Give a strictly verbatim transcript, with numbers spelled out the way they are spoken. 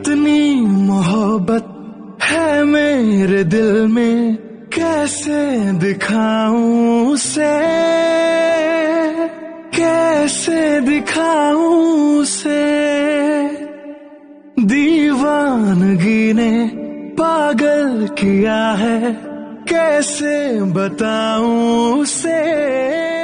कितनी मोहब्बत है मेरे दिल में, कैसे दिखाऊं उसे, कैसे दिखाऊं उसे। दीवानगी ने पागल किया है, कैसे बताऊं उसे।